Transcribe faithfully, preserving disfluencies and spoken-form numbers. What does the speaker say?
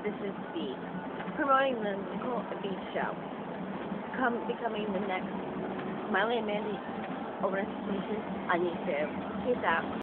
this is Steve, promoting the Nicole Beach Show. Come becoming the next Smiley and Mandy Organization on YouTube. Peace out.